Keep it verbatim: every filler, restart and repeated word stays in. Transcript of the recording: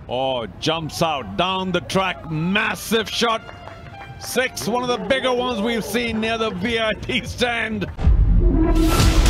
Oh, jumps out down the track. Massive shot. Six, one of the bigger ones we've seen near the V I P stand.